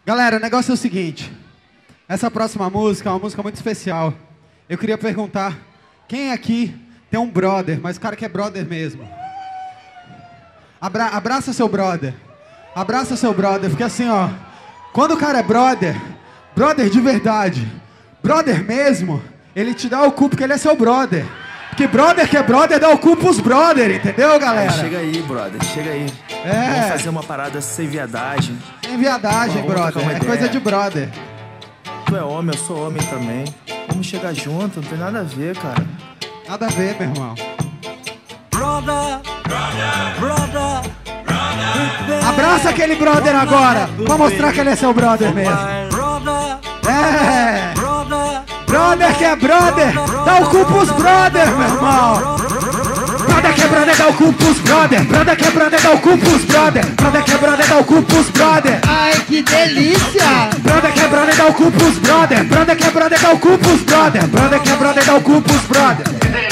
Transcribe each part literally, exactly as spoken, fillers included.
Galera, o negócio é o seguinte. Essa próxima música é uma música muito especial. Eu queria perguntar, quem aqui tem um brother, mas o cara que é brother mesmo? Abra abraça seu brother. Abraça seu brother, porque assim, ó, quando o cara é brother, brother de verdade, brother mesmo, ele te dá o cu porque ele é seu brother. Porque brother que é brother dá o cu pros brother, entendeu, galera? É, chega aí, brother, chega aí. É. Vamos fazer uma parada sem viadagem. Sem viadagem, Vamos trocar brother, uma é ideia. coisa de brother. Tu é homem, eu sou homem também. Vamos chegar junto, não tem nada a ver, cara. Nada a ver, meu irmão. Brother, brother, brother. Abraça aquele brother agora, pra mostrar que ele é seu brother mesmo. Brother, É, brother, brother que é brother, dá o cu pros brother, meu irmão. Brother que é brother, dá o cu pros brother. Brother que é brother, dá o cu pros brother. Brother que é brother, dá o cu pros brother. Ai, que delícia! Brother que é brother, dá o cu pros brother. Brother que é brother, dá o cu pros brother. Brother que é brother, dá o cu pros brother.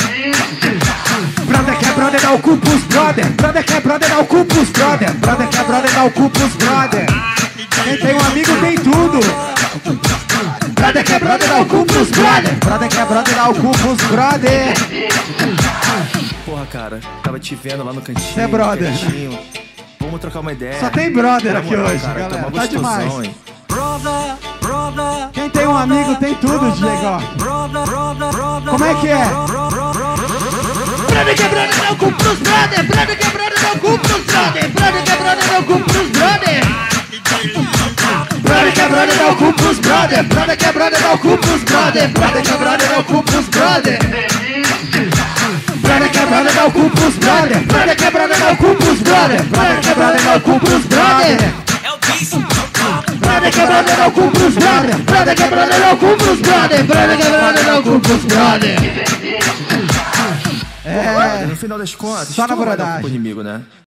Brother que é brother, dá o cu pros brother. Brother que é brother, dá o cu pros brother. Brother que é brother, dá o cu pros brother. Quem tem um amigo tem tudo. Brother que é brother, dá o cu pros brother. Brother que é brother, dá o cu pros brother. Porra, cara, tava te vendo lá no cantinho. Cê é brother. quietinho. Vamos trocar uma ideia. Só tem brother Na aqui moral, hoje, cara, galera. uma Tá demais. gostosão, hein? brother, brother. Quem tem um amigo tem tudo, Diego. Brother, brother, brother. Como é que é? Brother que é brother, dá o cu pros brother. Brother que é brother, dá o cu pros brother. Brother que é brother, dá o cu pros brother. Brother que é brother, dá o cu pros brother. Brother que é brother, dá o cu pros brother. Brother que é brother, dá o cu pros brother. Brother que é brother, dá o cu pros brother. Brother que é brother, dá o cu pros brother. Brother que é brother, dá o cu pros brother. Brother que é brother, dá o cu pros brother. Brother que é brother, dá o cu pros brother. Brother que é brother, dá o cu pros brother. Brother, no final das contas, Só na tu não vai dar brodagem. culpa pro inimigo, né?